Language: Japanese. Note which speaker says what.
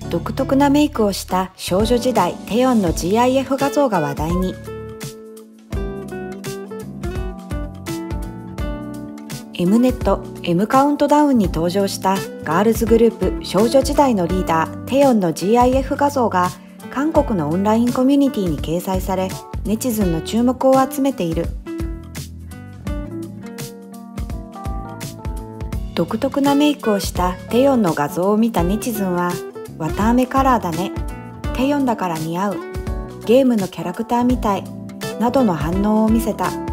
Speaker 1: 独特なメイクをした少女時代テヨンの GIF 画像が話題に。M ネット M カウントダウンに登場したガールズグループ少女時代のリーダーテヨンの GIF 画像が韓国のオンラインコミュニティに掲載され、ネチズンの注目を集めている。独特なメイクをしたテヨンの画像を見たネチズンは、綿あめカラーだね、テヨンだから似合う、ゲームのキャラクターみたいなどの反応を見せた。